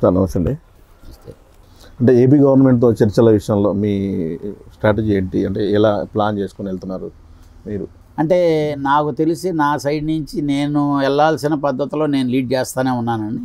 Sir నమస్తే అండి. అంటే ఏపీ గవర్నమెంట్తో చర్చల విషయంలో మీ స్ట్రాటజీ ఏంటి? అంటే ఎలా ప్లాన్ చేసుకొని వెళ్తున్నారు మీరు? అంటే నాకు తెలిసి నా సైడ్ నుంచి నేను వెళ్ళాల్సిన పద్ధతిలో నేను లీడ్ చేస్తూనే ఉన్నానండి.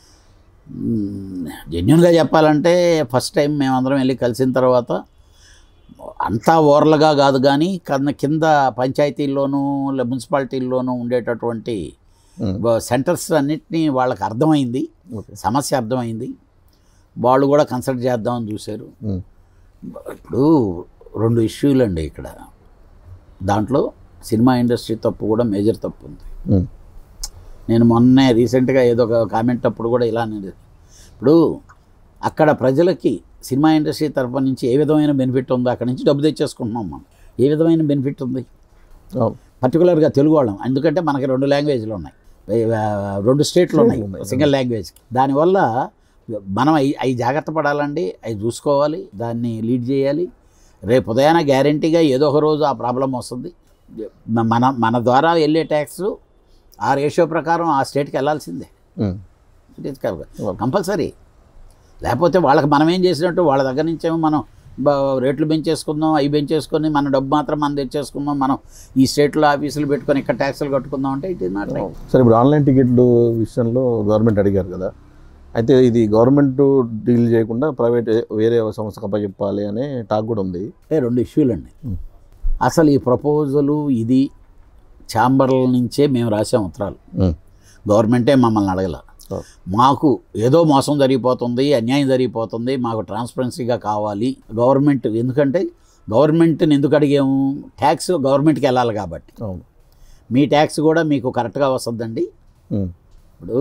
జెన్యున్గా చెప్పాలంటే ఫస్ట్ టైం మేమందరం వెళ్ళి కలిసిన తర్వాత అంతా ఓవర్లుగా కాదు, కానీ కింద పంచాయతీల్లోనూ మున్సిపాలిటీల్లోనూ ఉండేటటువంటి సెంటర్స్ అన్నిటినీ వాళ్ళకి అర్థమైంది, సమస్య అర్థమైంది, వాళ్ళు కూడా కన్సల్ట్ చేద్దామని చూశారు. ఇప్పుడు 2 ఇష్యూలు అండి ఇక్కడ. దాంట్లో సినిమా ఇండస్ట్రీ తప్పు కూడా మేజర్ తప్పు ఉంది. నేను మొన్నే రీసెంట్గా ఏదో ఒక కామెంట్ అప్పుడు కూడా ఇలా అనేది, ఇప్పుడు అక్కడ ప్రజలకి సినిమా ఇండస్ట్రీ తరఫు నుంచి ఏ విధమైన బెనిఫిట్ ఉందో అక్కడ నుంచి డబ్బు తెచ్చేసుకుంటున్నాం మనం. ఏ విధమైన బెనిఫిట్ ఉంది పర్టికులర్గా తెలుగు వాళ్ళం? ఎందుకంటే మనకి 2 లాంగ్వేజ్లు ఉన్నాయి, 2 స్టేట్లు ఉన్నాయి సింగిల్ లాంగ్వేజ్. దానివల్ల మనం అవి జాగ్రత్త పడాలండి, అవి చూసుకోవాలి, దాన్ని లీడ్ చేయాలి. రేపు ఉదయాన గ్యారంటీగా ఏదో ఒక రోజు ఆ ప్రాబ్లం వస్తుంది. మన ద్వారా వెళ్ళే ట్యాక్స్ ఆ రేషియో ప్రకారం ఆ స్టేట్కి వెళ్ళాల్సిందే, ఇట్ ఈస్ కంపల్సరీ. లేకపోతే వాళ్ళకి మనం ఏం చేసినట్టు వాళ్ళ దగ్గర నుంచేమో మనం రేట్లు పెంచేసుకుందాం, అవి పెంచేసుకొని మన డబ్బు మాత్రం మనం తెచ్చేసుకుందాం, మనం ఈ స్టేట్లో ఆఫీసులు పెట్టుకొని ఇక్కడ ట్యాక్సులు కట్టుకుందాం అంటే ఇట్ ఈస్ నాట్ రైట్. సరే, ఇప్పుడు ఆన్లైన్ టికెట్లు విషయంలో గవర్నమెంట్ అడిగారు కదా, అయితే ఇది గవర్నమెంట్ డీల్ చేయకుండా ప్రైవేట్ వేరే సంస్థకు అప్పచెప్పాలి అనే టాక్ కూడా ఉంది. 2 ఇష్యూలు అండి. అసలు ఈ ప్రపోజలు ఇది ఛాంబర్ల నుంచే మేము రాసాం ఉత్తరాలు, గవర్నమెంటే మమ్మల్ని అడగల. మాకు ఏదో మోసం జరిగిపోతుంది, అన్యాయం జరిగిపోతుంది, మాకు ట్రాన్స్పరెన్సీగా కావాలి గవర్నమెంట్. ఎందుకంటే గవర్నమెంట్ని ఎందుకు అడిగాము? ట్యాక్స్ గవర్నమెంట్కి వెళ్ళాలి కాబట్టి. మీ ట్యాక్స్ కూడా మీకు కరెక్ట్గా వస్తుందండి. ఇప్పుడు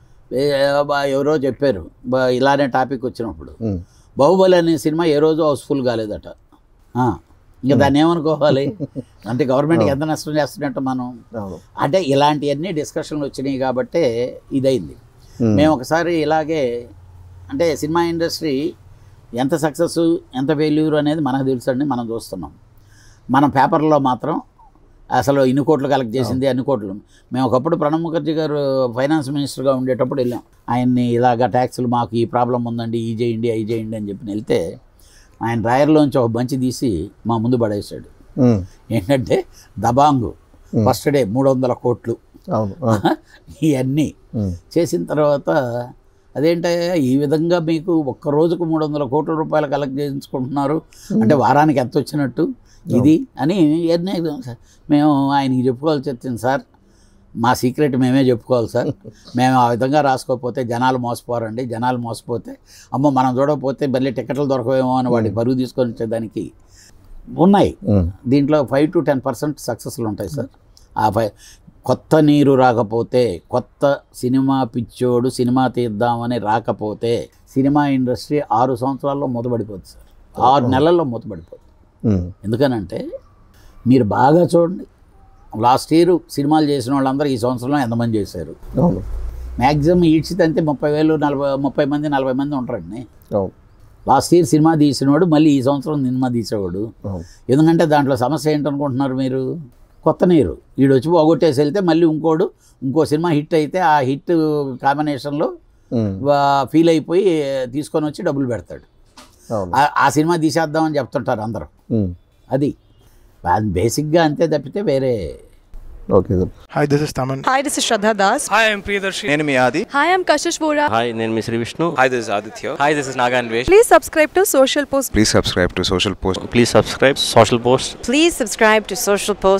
ఎవరో చెప్పారు ఇలానే టాపిక్ వచ్చినప్పుడు, బాహుబలి అనే సినిమా ఏ రోజు హౌస్ఫుల్ కాలేదట. ఇంకా దాన్ని ఏమనుకోవాలి? అంటే గవర్నమెంట్కి ఎంత నష్టం చేస్తున్నట్టు మనం. అంటే ఇలాంటివన్నీ డిస్కషన్లు వచ్చినాయి కాబట్టే ఇదైంది. మేము ఒకసారి ఇలాగే, అంటే సినిమా ఇండస్ట్రీ ఎంత సక్సెస్ ఎంత ఫెయిల్యూర్ అనేది మనకు తెలుసండి, మనం చూస్తున్నాం. మన పేపర్లో మాత్రం అసలు ఇన్ని కోట్లు కలెక్ట్ చేసింది, అన్ని కోట్లు. మేము ఒకప్పుడు ప్రణబ్ ముఖర్జీ గారు ఫైనాన్స్ మినిస్టర్గా ఉండేటప్పుడు వెళ్ళాం, ఆయన్ని ఇలాగ ట్యాక్సులు మాకు ఈ ప్రాబ్లం ఉందండి, ఈ చేయండి అవి చేయండి అని చెప్పి వెళ్తే ఆయన డ్రాయర్లోంచి ఒక బంచి తీసి మా ముందు పడేసాడు. ఏంటంటే దబాంగు ఫస్ట్ డే 300 కోట్లు ఇవన్నీ చేసిన తర్వాత, అదేంటే ఈ విధంగా మీకు ఒక్క రోజుకు 300 కోట్ల రూపాయలు కలెక్ట్ చేయించుకుంటున్నారు అంటే వారానికి ఎంత వచ్చినట్టు ఇది అని మేము ఆయనకి చెప్పుకోవాల్సి వచ్చింది. సార్, మా సీక్రెట్ మేమే చెప్పుకోవాలి సార్, మేము ఆ విధంగా రాసుకోకపోతే జనాలు మోసపోరండి, జనాలు మోసపోతే అమ్మో మనం చూడకపోతే మళ్ళీ టికెట్లు దొరకవేమో అని వాడికి బరువు తీసుకొని వచ్చేదానికి ఉన్నాయి. దీంట్లో 5 to 10% సక్సెస్లు ఉంటాయి సార్. కొత్త నీరు రాకపోతే, కొత్త సినిమా పిచ్చోడు సినిమా తీద్దామని రాకపోతే సినిమా ఇండస్ట్రీ 6 సంవత్సరాల్లో మూతపడిపోతుంది సార్, 6 నెలల్లో మూతపడిపోతుంది. ఎందుకనంటే మీరు బాగా చూడండి, లాస్ట్ ఇయర్ సినిమాలు చేసిన వాళ్ళందరూ ఈ సంవత్సరంలో ఎంతమంది చేశారు? మ్యాక్సిమం ఈడ్చితంతే 30 మంది 40 మంది ఉంటారండి. లాస్ట్ ఇయర్ సినిమా తీసినవాడు మళ్ళీ ఈ సంవత్సరం సినిమా తీసేవాడు. ఎందుకంటే దాంట్లో సమస్య ఏంటనుకుంటున్నారు మీరు? కొత్త నీరు వీడొచ్చి పోగొట్టేసి వెళ్తే మళ్ళీ ఇంకో సినిమా హిట్ అయితే ఆ హిట్ కాంబినేషన్లో ఫీల్ అయిపోయి తీసుకొని వచ్చి డబ్బులు పెడతాడు. ఆ సినిమా తీసేద్దామని చెప్తుంటారు అందరూ. అది బేసిక్గా అంతే తప్పితే వేరే. Okay sir. Hi, this is Taman. Hi, this is Shraddha Das. Hi, I'm Priyadarshi. నేను మీ ఆది. Hi, I'm Kashish Vora. Hi, నేను మీ Shri Vishnu. Hi, this is Aditya. Hi, this is Naga Anvesh. Please subscribe to Social Post. Please subscribe to Social Post. Please subscribe Social Post. Please subscribe to Social Post.